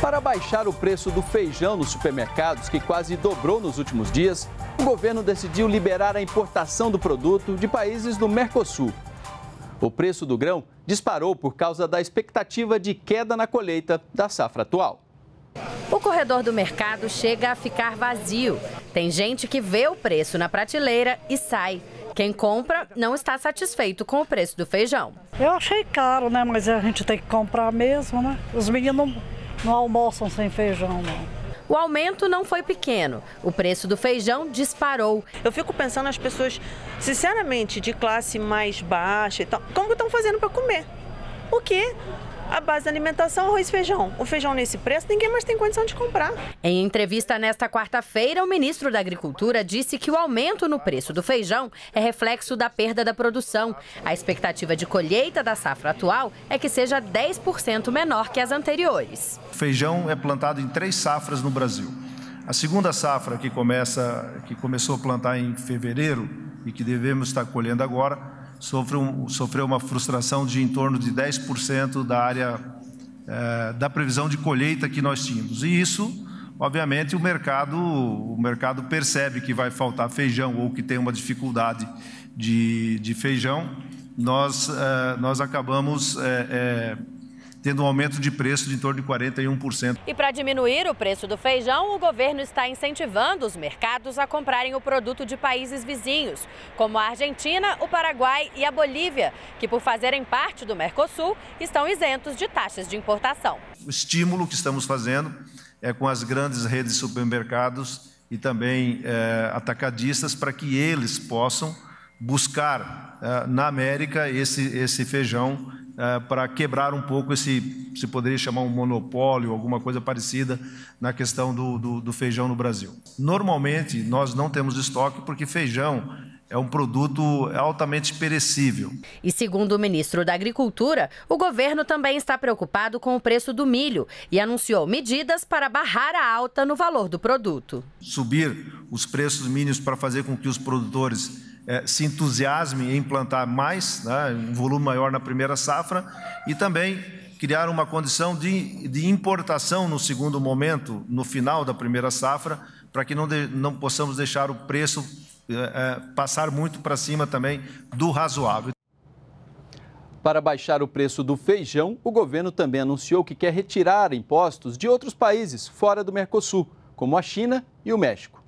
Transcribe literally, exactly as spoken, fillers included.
Para baixar o preço do feijão nos supermercados, que quase dobrou nos últimos dias, o governo decidiu liberar a importação do produto de países do Mercosul. O preço do grão disparou por causa da expectativa de queda na colheita da safra atual. O corredor do mercado chega a ficar vazio. Tem gente que vê o preço na prateleira e sai. Quem compra não está satisfeito com o preço do feijão. Eu achei caro, né? Mas a gente tem que comprar mesmo, né? Os meninos não almoçam sem feijão, não. O aumento não foi pequeno. O preço do feijão disparou. Eu fico pensando nas pessoas, sinceramente, de classe mais baixa e tal, como estão fazendo para comer? O quê? A base da alimentação, arroz e feijão. O feijão nesse preço, ninguém mais tem condição de comprar. Em entrevista nesta quarta-feira, o ministro da Agricultura disse que o aumento no preço do feijão é reflexo da perda da produção. A expectativa de colheita da safra atual é que seja dez por cento menor que as anteriores. O feijão é plantado em três safras no Brasil. A segunda safra, que, começa, que começou a plantar em fevereiro e que devemos estar colhendo agora, Sofreu, sofreu uma frustração de em torno de dez por cento da área eh, da previsão de colheita que nós tínhamos. E isso, obviamente, o mercado, o mercado percebe que vai faltar feijão ou que tem uma dificuldade de, de feijão. Nós, eh, nós acabamos eh, eh, tendo um aumento de preço de em torno de quarenta e um por cento. E para diminuir o preço do feijão, o governo está incentivando os mercados a comprarem o produto de países vizinhos, como a Argentina, o Paraguai e a Bolívia, que por fazerem parte do Mercosul, estão isentos de taxas de importação. O estímulo que estamos fazendo é com as grandes redes de supermercados e também é, atacadistas para que eles possam buscar é, na América esse, esse feijão É, para quebrar um pouco esse, se poderia chamar um monopólio, alguma coisa parecida na questão do, do, do feijão no Brasil. Normalmente, nós não temos estoque porque feijão é um produto altamente perecível. E segundo o ministro da Agricultura, o governo também está preocupado com o preço do milho e anunciou medidas para barrar a alta no valor do produto. Subir os preços mínimos para fazer com que os produtores É, se entusiasme em plantar mais, né, um volume maior na primeira safra, e também criar uma condição de, de importação no segundo momento, no final da primeira safra, para que não, de, não possamos deixar o preço é, é, passar muito para cima também do razoável. Para baixar o preço do feijão, o governo também anunciou que quer retirar impostos de outros países fora do Mercosul, como a China e o México.